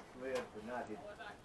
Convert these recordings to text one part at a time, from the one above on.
slid for not hitting.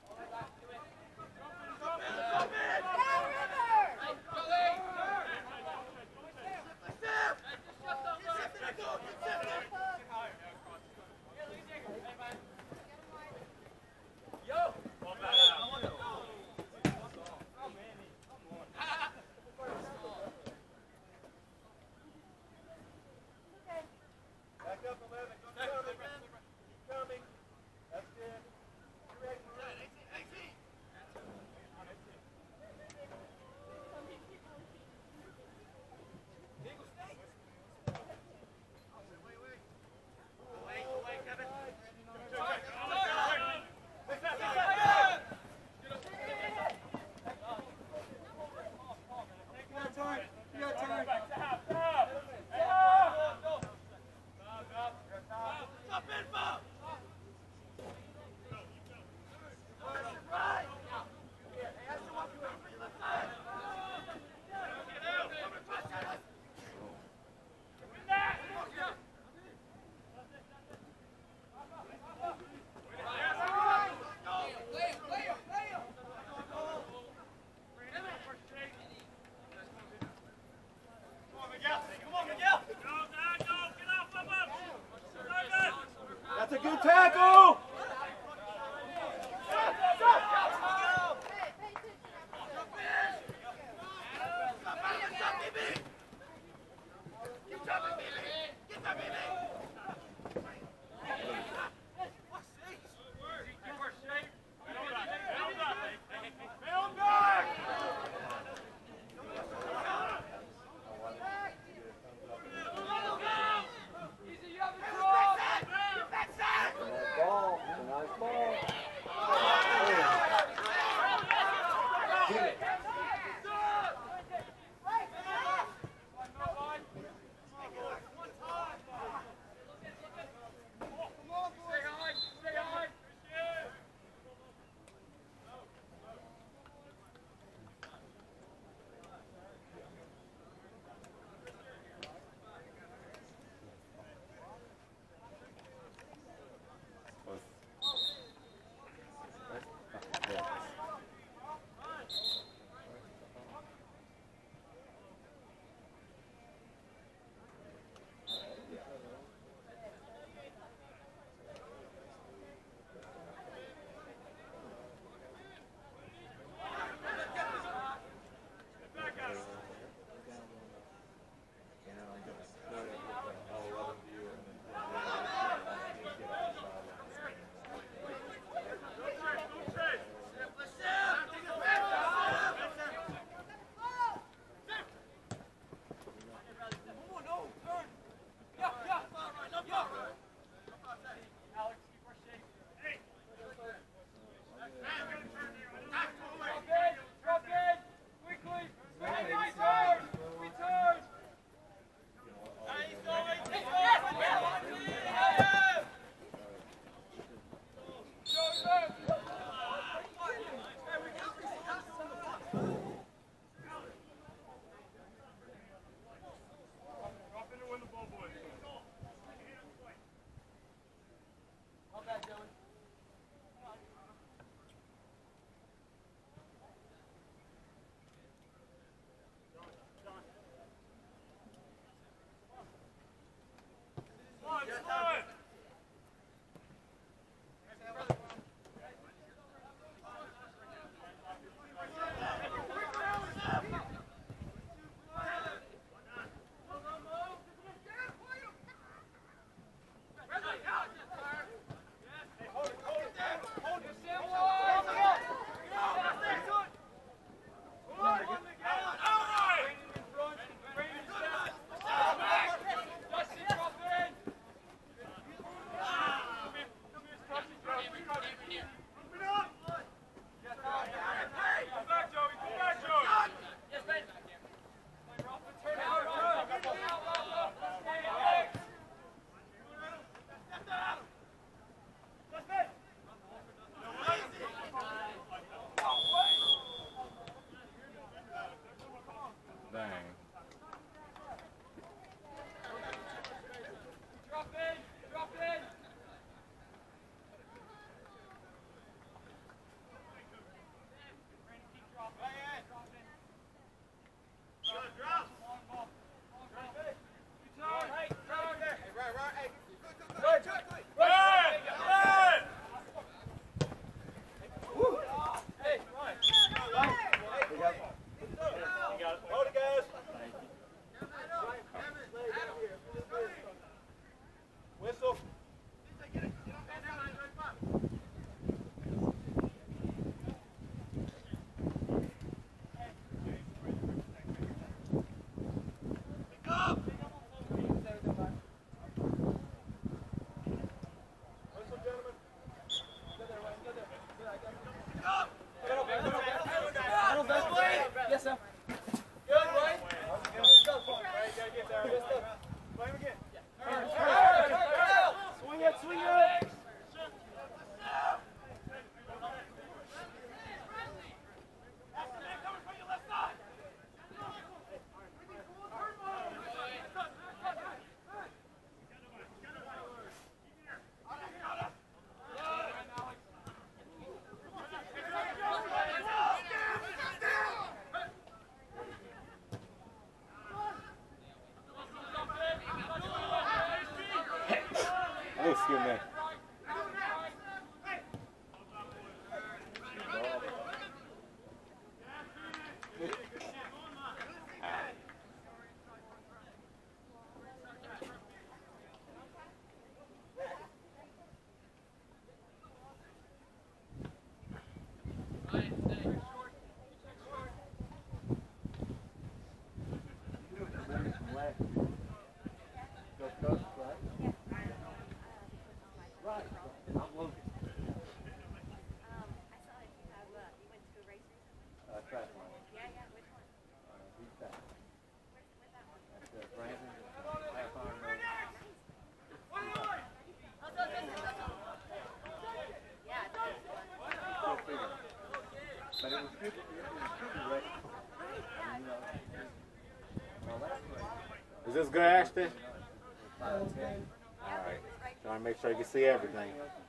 That's a good tackle! Excuse me. But it was good. It was good to rest. Is this good, Ashton? All right. Trying to make sure you can see everything.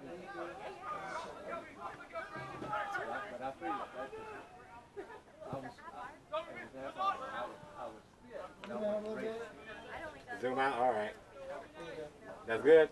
But I feel Zoom out? All right. That's good?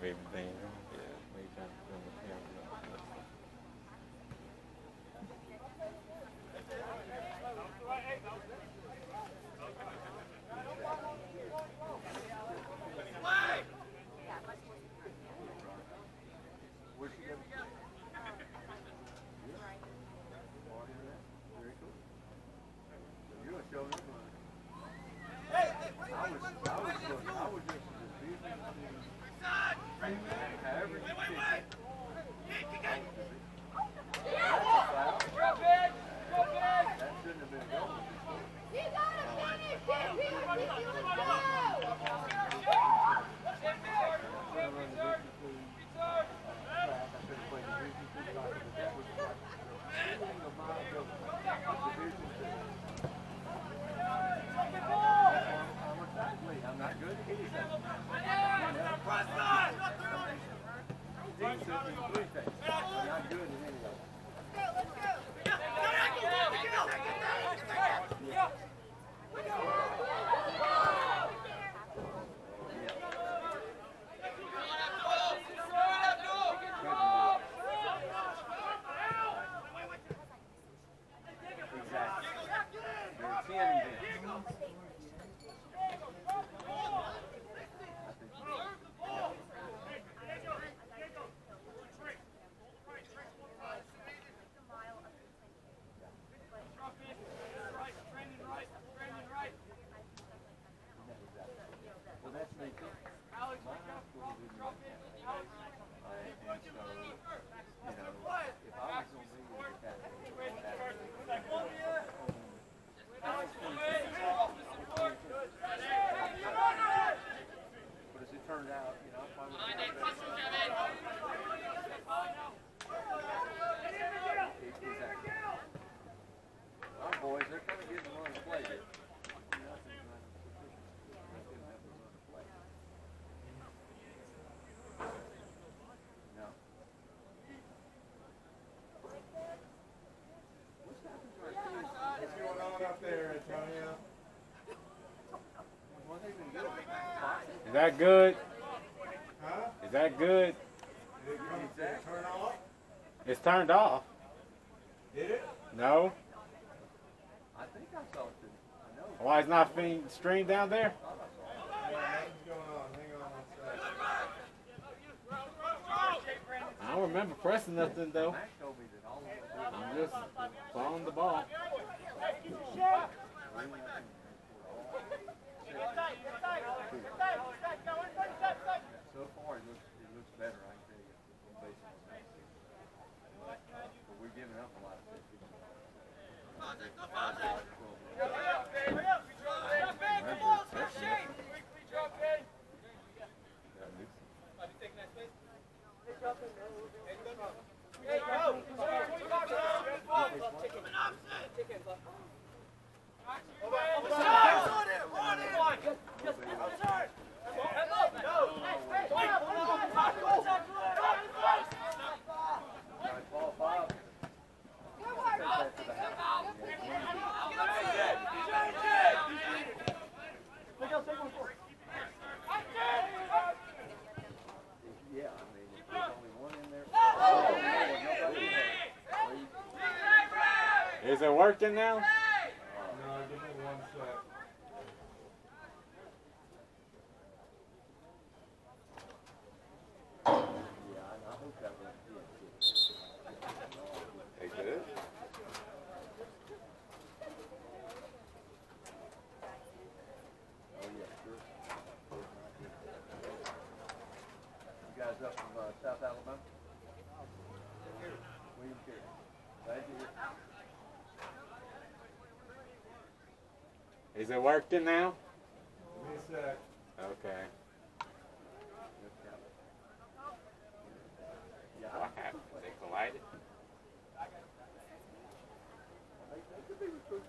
everything. Yeah, make sure I'm doing the camera. Where'd she go? Very cool. You're gonna show them. I was just refusing to however you think. That shouldn't have been a goal. You gotta finish it! I'm not good at anything. I'm not good at anything. Well, that's me too. My high school didn't have that. And so, you know, if I was going to be a but as it turned out, you know, I probably exactly. Our boys, they're kind of getting run to play here. No. What's going on up there, Antonio? Well, they've been good. Is that good? Huh? Is that good? Did it come turn off? It's turned off. Did it? No. I think I saw it too. I know. Why it's not being streamed down there? Yeah, nothing's going on. Hang on one second. I don't remember pressing nothing though. Mac told me that all of them I'm just following the ball. So far, it looks better, I can tell you. Basically. But we're giving up a lot of Yeah, I mean, if there's only one in there. Is it working now? No, give me one sec. Yeah, I hope that was They good. Oh, yeah, sure. You guys up from South Alabama? William Carey. Glad you're here. Is it working now? Give me a sec. Okay. Yeah, What happened? They collided? they could be recruiting.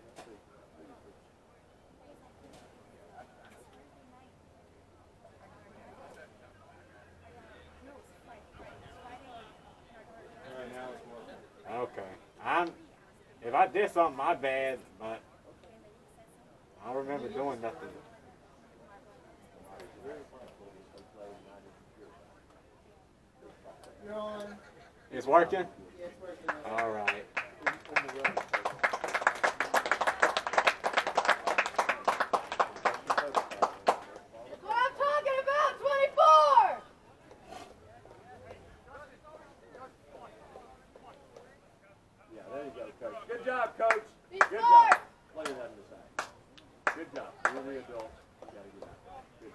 Alright, now it's working. Okay. If I did something, my bad, but I don't remember doing nothing. You're on. It's working? Yeah, it's working. All right. That's what I'm talking about, 24! Yeah, there you go, coach. Good job, coach. Be Good smart! job. Play that in the side. Good job. You're the adult. You gotta get out. Good.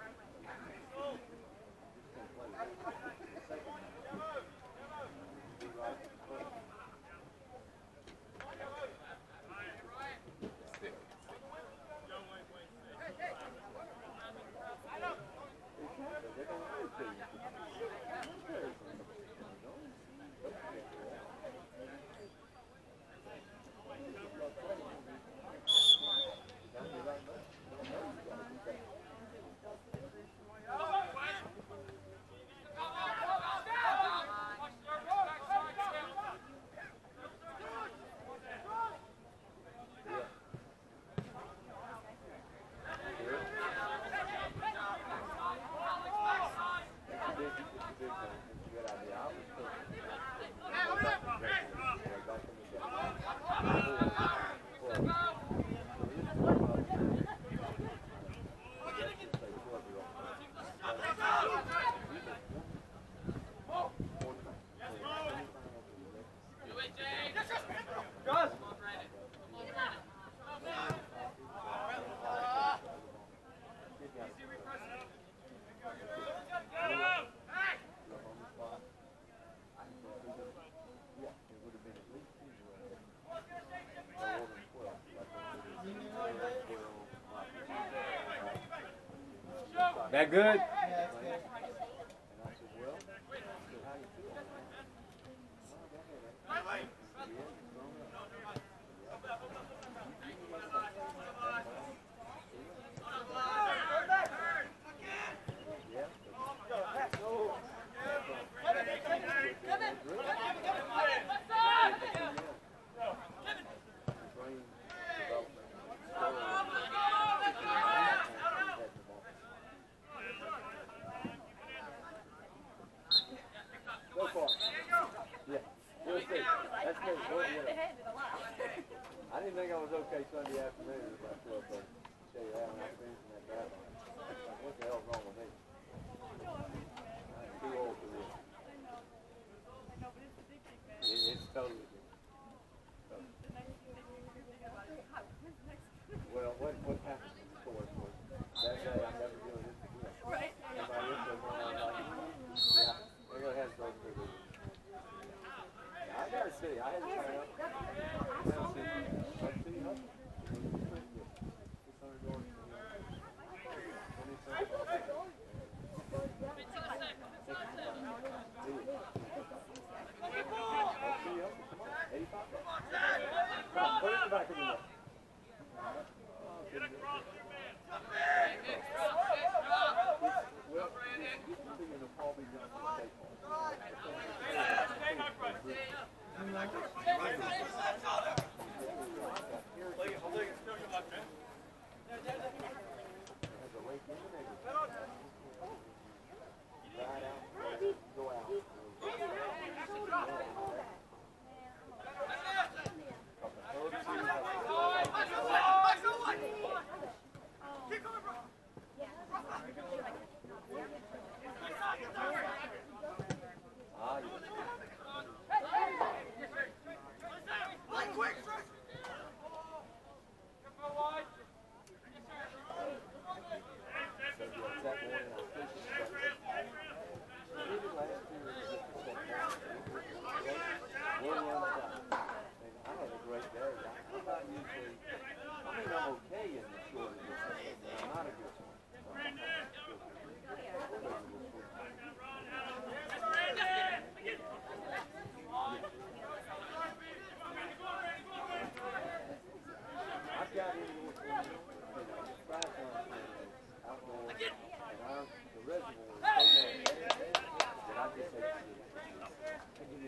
That good? Yeah, it's good. I didn't think I was okay Sunday afternoon about 12:30. Tell you that when I finished in that drive. What the hell's wrong with me? I'm too old for this. It's totally different. Well, what happened in the story was that day I'm never doing this again. Right. Somebody else said, yeah, they're going to have something to do. I got to see. I had to try out.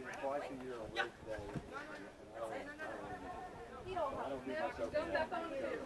Don't back on me.